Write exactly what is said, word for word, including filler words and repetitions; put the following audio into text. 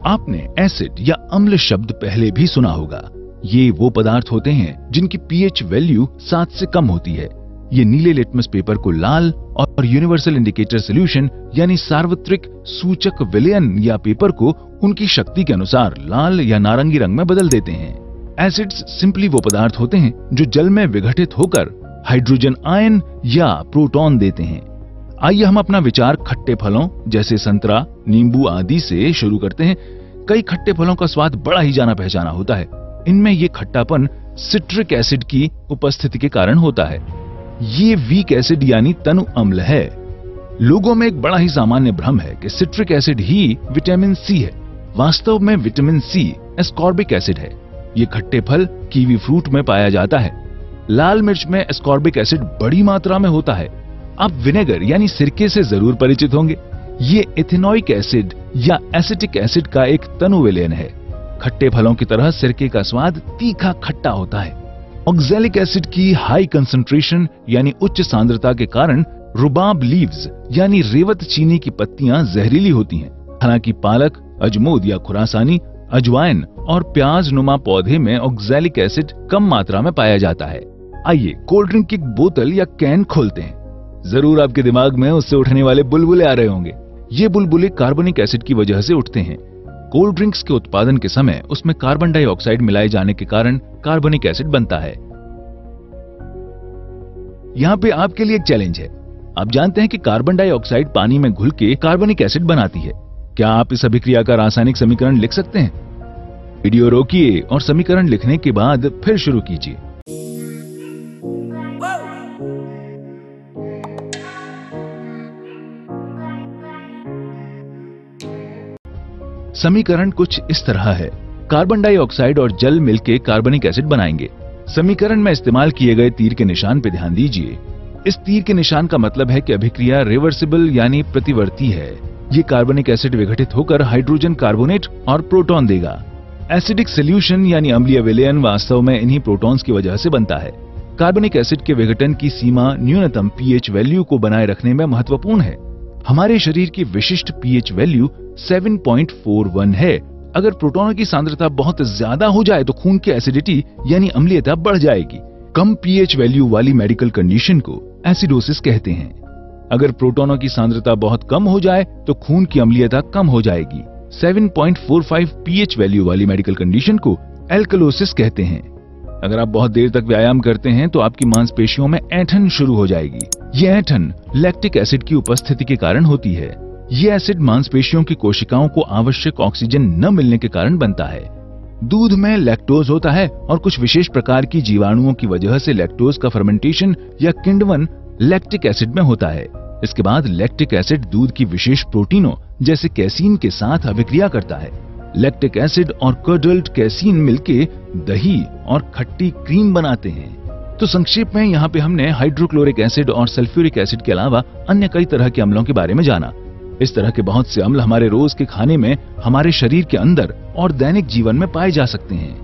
आपने एसिड या अम्ल शब्द पहले भी सुना होगा। ये वो पदार्थ होते हैं जिनकी पीएच वैल्यू सात से कम होती है। ये नीले लिटमस पेपर को लाल और यूनिवर्सल इंडिकेटर सॉल्यूशन यानी सार्वत्रिक सूचक विलयन या पेपर को उनकी शक्ति के अनुसार लाल या नारंगी रंग में बदल देते हैं। एसिड्स सिंपली वो पदार्थ होते हैं जो जल में विघटित होकर हाइड्रोजन आयन या प्रोटॉन देते हैं। आइए हम अपना विचार खट्टे फलों जैसे संतरा, नींबू आदि से शुरू करते हैं। कई खट्टे फलों का स्वाद बड़ा ही जाना पहचाना होता है। इनमें ये खट्टापन सिट्रिक एसिड की उपस्थिति के कारण होता है। ये वीक एसिड यानी तनु अम्ल है। लोगों में एक बड़ा ही सामान्य भ्रम है कि सिट्रिक एसिड ही विटामिन सी है। वास्तव में विटामिन सी एस्कॉर्बिक एसिड है। ये खट्टे फल कीवी फ्रूट में पाया जाता है। लाल मिर्च में एस्कॉर्बिक एसिड बड़ी मात्रा में होता है। आप विनेगर यानी सिरके से जरूर परिचित होंगे। ये इथेनोइक एसिड या एसिटिक एसिड का एक तनु विलयन है। खट्टे फलों की तरह सिरके का स्वाद तीखा खट्टा होता है। ऑक्सैलिक एसिड की हाई कंसंट्रेशन यानी उच्च सांद्रता के कारण रुबाब लीव्स यानी रेवत चीनी की पत्तियां जहरीली होती हैं। हालांकि पालक, अजमोद या खुरासानी, अजवाइन और प्याज नुमा पौधे में ऑक्सैलिक एसिड कम मात्रा में पाया जाता है। आइए कोल्ड ड्रिंक की बोतल या कैन खोलते हैं। जरूर आपके दिमाग में उससे उठने वाले बुलबुले आ रहे होंगे। ये बुलबुले कार्बनिक एसिड की वजह से उठते हैं। कोल्ड ड्रिंक्स के उत्पादन के समय उसमें कार्बन डाइऑक्साइड मिलाए जाने के कारण कार्बनिक एसिड बनता है। यहाँ पे आपके लिए एक चैलेंज है। आप जानते हैं कि कार्बन डाइऑक्साइड पानी में घुल के कार्बनिक एसिड बनाती है। क्या आप इस अभिक्रिया का रासायनिक समीकरण लिख सकते हैं? वीडियो रोकिए और समीकरण लिखने के बाद फिर शुरू कीजिए। समीकरण कुछ इस तरह है। कार्बन डाइऑक्साइड और जल मिलकर कार्बनिक एसिड बनाएंगे। समीकरण में इस्तेमाल किए गए तीर के निशान पर ध्यान दीजिए। इस तीर के निशान का मतलब है कि अभिक्रिया रिवर्सिबल यानी प्रतिवर्ती है। ये कार्बनिक एसिड विघटित होकर हाइड्रोजन कार्बोनेट और प्रोटॉन देगा। एसिडिक सॉल्यूशन यानी अम्लीय विलयन वास्तव में इन्हीं प्रोटॉन्स की वजह से बनता है। कार्बनिक एसिड के विघटन की सीमा न्यूनतम पीएच वैल्यू को बनाए रखने में महत्वपूर्ण है। हमारे शरीर की विशिष्ट पीएच वैल्यू सात पॉइंट चार एक है। अगर प्रोटॉनों की सांद्रता बहुत ज्यादा हो जाए तो खून की एसिडिटी यानी अम्लीयता बढ़ जाएगी। कम पीएच वैल्यू वाली मेडिकल कंडीशन को एसिडोसिस कहते हैं। अगर प्रोटॉनों की सांद्रता बहुत कम हो जाए तो खून की अम्लीयता कम हो जाएगी। सात पॉइंट चार पाँच पीएच वैल्यू वाली मेडिकल कंडीशन को एल्कलोसिस कहते हैं। अगर आप बहुत देर तक व्यायाम करते हैं तो आपकी मांसपेशियों में ऐंठन शुरू हो जाएगी। ये ऐंठन लैक्टिक एसिड की उपस्थिति के कारण होती है। ये एसिड मांसपेशियों की कोशिकाओं को आवश्यक ऑक्सीजन न मिलने के कारण बनता है। दूध में लैक्टोज होता है और कुछ विशेष प्रकार की जीवाणुओं की वजह से लैक्टोज का फर्मेंटेशन या किण्वन लैक्टिक एसिड में होता है। इसके बाद लैक्टिक एसिड दूध की विशेष प्रोटीनों जैसे कैसीन के साथ अभिक्रिया करता है। लैक्टिक एसिड और कर्डल्ड कैसीन मिलके दही और खट्टी क्रीम बनाते हैं। तो संक्षेप में यहाँ पे हमने हाइड्रोक्लोरिक एसिड और सल्फ्यूरिक एसिड के अलावा अन्य कई तरह के अम्लों के बारे में जाना। इस तरह के बहुत से अम्ल हमारे रोज के खाने में हमारे शरीर के अंदर और दैनिक जीवन में पाए जा सकते हैं।